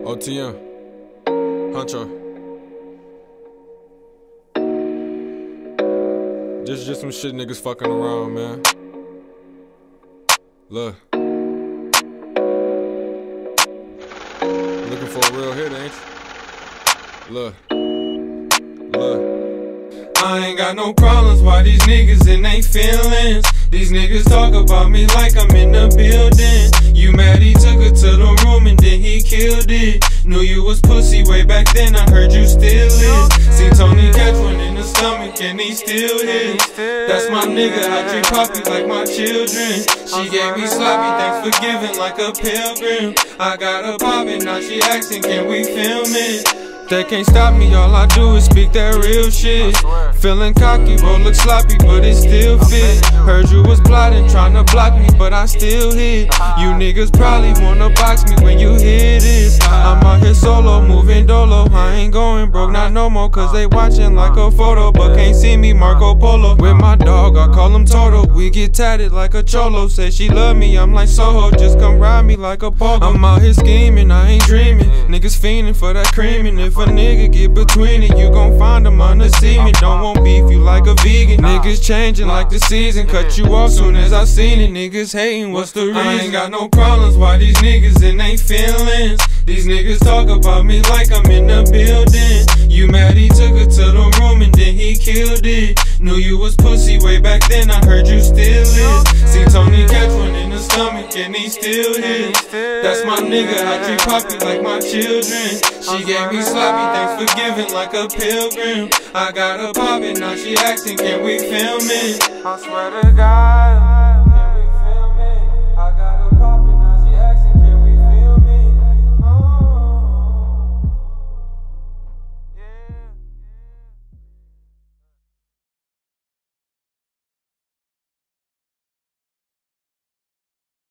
OTM, Huncho. Just some shit niggas fucking around, man. Look. Looking for a real hit, ain't you? Look. I ain't got no problems, why these niggas in they feelings? These niggas talk about me like I'm in the building. You mad he took her to the room and then he killed it. Knew you was pussy way back then, I heard you still is. Seen Tony catch one in the stomach and he still hit. That's my nigga, I treat Poppy like my children. She gave me sloppy, thanks for giving like a pilgrim. I got her poppin', now she asking can we film it? They can't stop me, all I do is speak that real shit. Feeling cocky, roll look sloppy, but it still fit. Heard you was plotting, tryna block me, but I still hit. You niggas probably wanna box me when you hear this. I'm out here solo, moving dolo. I ain't going broke, not no more, cause they watching like a photo, but can't see me, Marco Polo. With my dog, I call him Toto. We get tatted like a cholo. Say she love me, I'm like Soho, just come ride me like a pogo. I'm out here scheming, I ain't dreaming. Niggas fiending for that creaming. If a nigga get between it, you gon' find him on the semen. Don't want beef, you like a vegan. Niggas changing like the season. Cut you off soon as I seen it. Niggas hating, what's the reason? I ain't got no problems, why these niggas in they feelings? These niggas talk about me like I'm in the building. You mad he took her to the room and then he killed it. Knew you was pussy way back then, I heard you still is. See Tony catch one in the stomach and he still hit. That's my nigga, I treat Poppy like my children. She gave me sloppy, thanks for giving like a pilgrim. I got her poppin', now she asking can we film it? I swear to God.